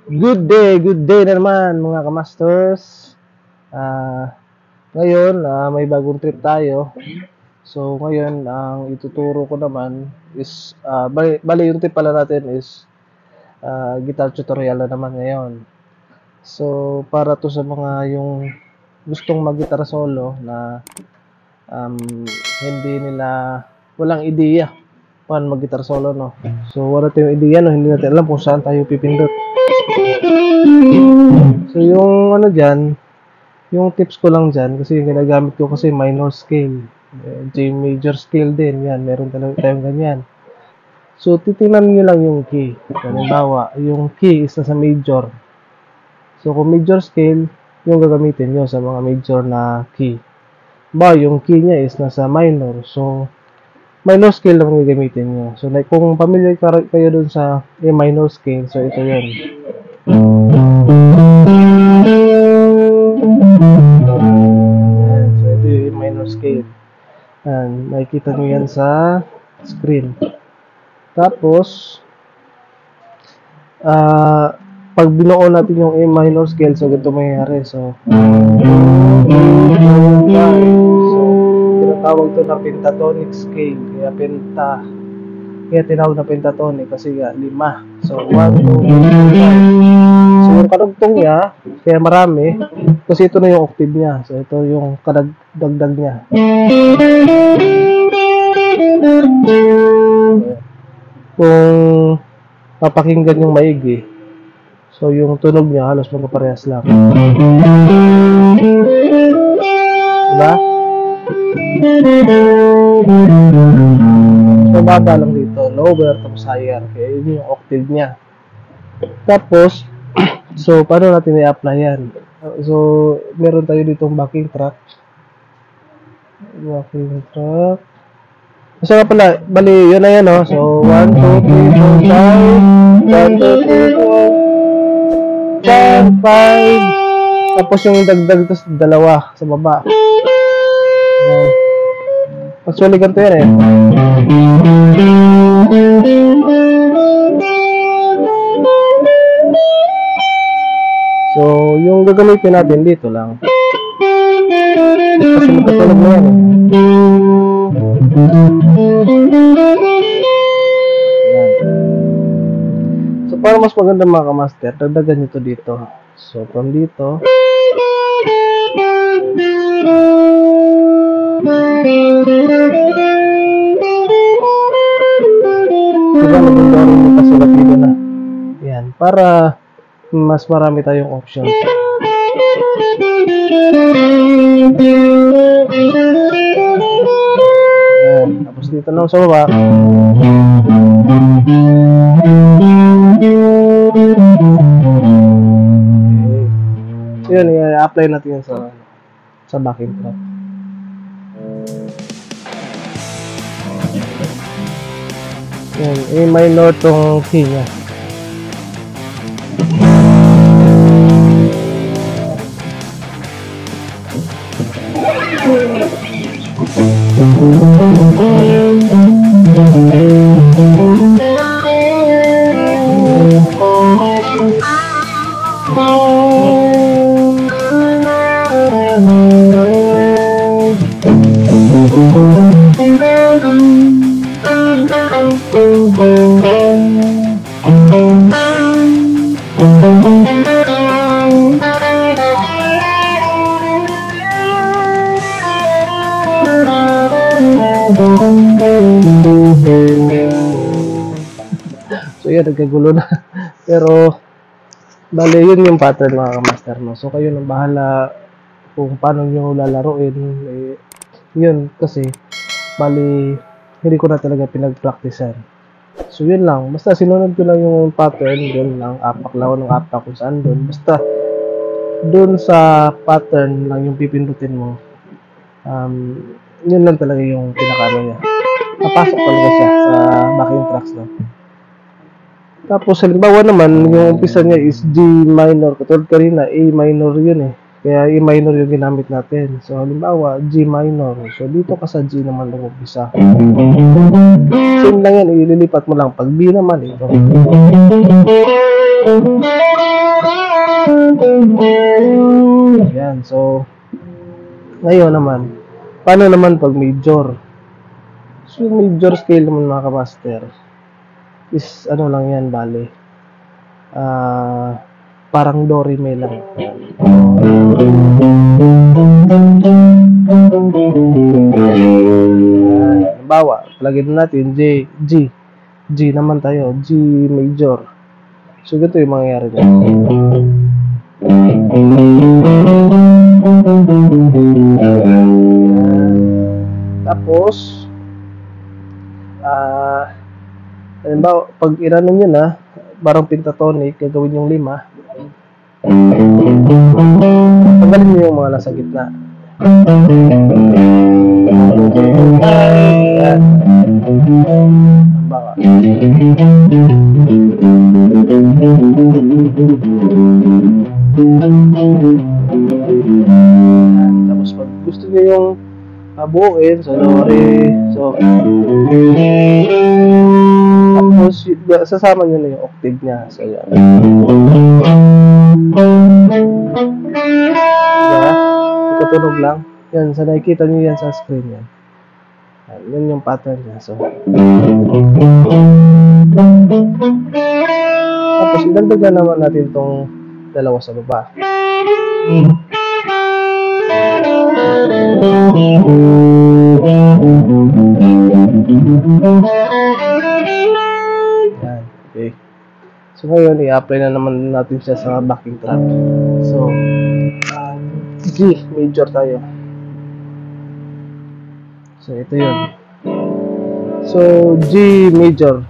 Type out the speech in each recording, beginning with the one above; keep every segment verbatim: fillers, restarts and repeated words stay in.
Good day, good day na naman mga kamasters. Ah, ngayon, ah, may bagong trip tayo. So ngayon, ang ituturo ko naman is ah, bali, bali yung trip pala natin is ah, guitar tutorial na naman ngayon. So para to sa mga yung gustong mag-guitar solo na um, hindi nila walang ideya paano mag-guitar solo, no. So wala tayong ideya, no, hindi natin alam kung saan tayo pipindot. So yung ano diyan, yung tips ko lang dyan, kasi yung ginagamit ko kasi minor scale, eh, G major scale din, yan, meron talaga tayong ganyan. So titingnan nyo lang yung key. Halimbawa, yung key is nasa major. So kung major scale, yung gagamitin nyo sa mga major na key. Ba, yung key niya is nasa minor, so minor scale lang gagamitin nyo. So like kung familiar kayo dun sa A minor scale, so ito yun. Ayan, so ito yung minor scale. Ayan, makikita nyo yan sa screen. Tapos, uh, pag binuo natin yung A minor scale, so ganito mangyayari. So, so tinatawag ito na pentatonic scale. Kaya penta, kaya tinawag na pentatonic kasi nga lima. So, one, two, three, five. So, yung kadugtong niya, kaya marami, kasi ito na yung octave niya. So, ito yung kadagdag niya. Kung papakinggan yung maigi, so yung tunog niya halos magkaparehas lang. Diba? So, baba lang dito, lower tapos higher. Kaya yun yung octave niya. Tapos, so, paano natin i-apply yan? So, meron tayo ditong backing track. Backing track. So, nga pala, bali, yun na yan, no? So, one, two, three, four, five. one, two, three, four, five. Tapos yung dagdag ito sa dalawa sa baba. Ayan. Actually, ganito yan, eh. So, yung gagamitin natin dito lang. Kasi magkatulog na yan, eh. Ayan. So, para mas maganda mga kamaster, dagdagan nyo to dito. So, from dito. Diba, naganda rin yung kasulat dito na. Ayan. Para mas marami tayong options. Ayan. Tapos dito lang sa baba. So yun, i-apply natin yan sa sa backing track. Yan, A minor tong key niya. So yan, nagkagulo na. Pero bale, yun yung pattern mga kamaster, no? So kayo nang bahala kung paano nyo lalaroin. Eh, yun kasi bali, hindi ko na talaga pinag-practicean. So yun lang, basta sinunod ko lang yung pattern. Yun lang, apak lang ng apak kung saan doon. Basta doon sa pattern lang yung pipindutin mo. Um, yun lang talaga yung pinakano niya. Napasok talaga siya sa backing tracks, no? Tapos, halimbawa naman, yung umpisa niya is G minor. Katulad kanina, A minor yun eh. Kaya A minor yung ginamit natin. So, halimbawa, G minor. So, dito ka sa G naman lang umpisa. Same lang yan, ililipat mo lang. Pag B naman, ito. Ayan, so ngayon naman, paano naman pag major? So yung major scale naman mga kamaster is ano lang yan, bale. Ah, parang do re mi lang. Ayan. Halimbawa, lagyan natin J, G. G naman tayo, G major. So ganito yung mangyayari niya. Tapos, ah, halimbawa, pag irano nyo na, parang pentatonic, gagawin yung lima. Tanggalin nyo yung mga nasa gitna. Ayan. Halimbawa. Ayan. Tapos pag gusto nyo yung buuin, so do, re, so tapos sasama nyo na yung octave nya, so yan. Diba? Ikatunog lang yan, so nakikita nyo yan sa screen yan. Yan, yan yung pattern nya, so tapos idagdagan naman natin tong dalawa sa baba. Yan, okay. So ngayon, i-apply na naman natin siya sa backing track. So, uh, G major tayo. So ito yun. So G major.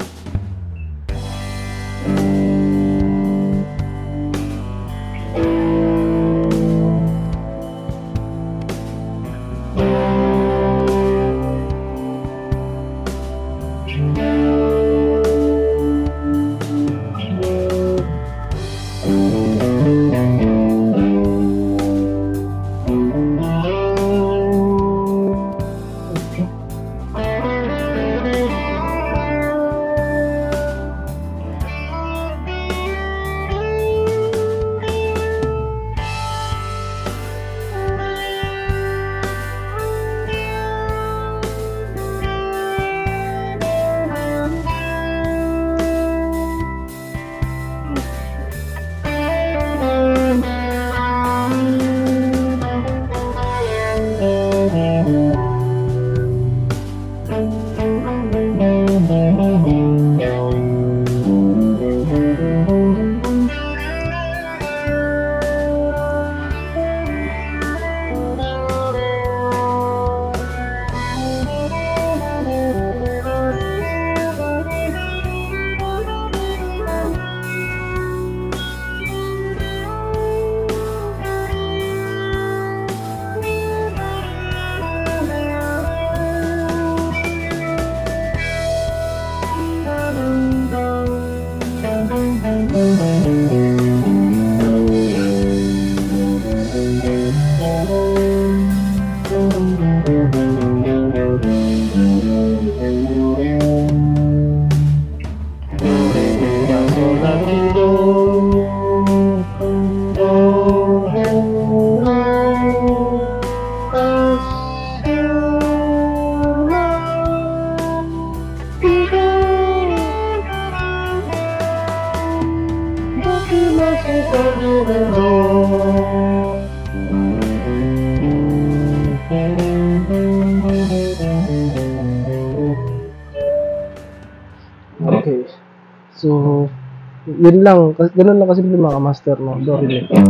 Okay. So, yun lang. Ganun lang kasi mga master, no? Do, re, mi.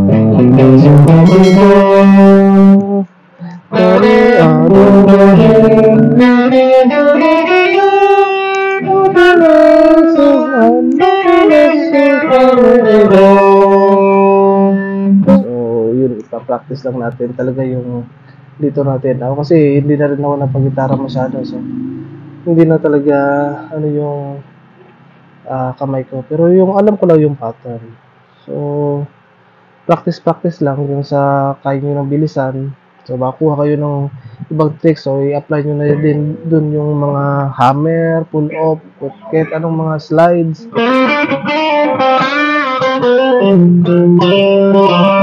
So, yun. Ipa-practice lang natin talaga yung dito natin. Ako kasi hindi na rin ako napag-gitara masyado. So, hindi na talaga ano yung uh, kamay ko. Pero yung alam ko lang yung pattern. So, practice-practice lang yung sa kaya nyo ng bilisan. So, makuha kayo ng ibang tricks. So, i-apply nyo na din dun yung mga hammer, pull-off, kahit anong mga slides.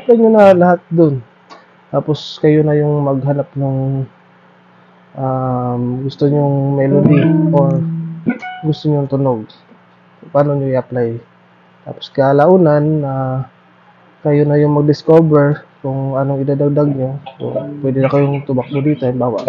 i-apply nyo na lahat dun. Tapos kayo na yung maghanap ng um, gusto nyong melody or gusto nyong tunog. Paano nyo i-apply. Tapos kalaunan na uh, kayo na yung mag-discover kung anong idadagdag nyo. So, pwede na kayong tumakbo dito. Bawa.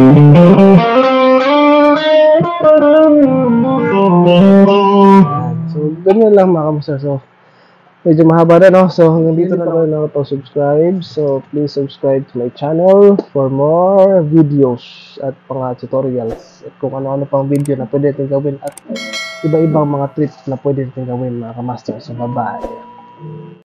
So, ganyan lang mga kamusta. So, medyo mahaba na, no? So, hanggang dito na kayo nakapag-subscribe. So, please subscribe to my channel for more videos at mga tutorials. At kung ano-ano pang video na pwede natin gawin at iba-ibang mga tricks na pwede natin gawin mga kamaster. So, bye-bye.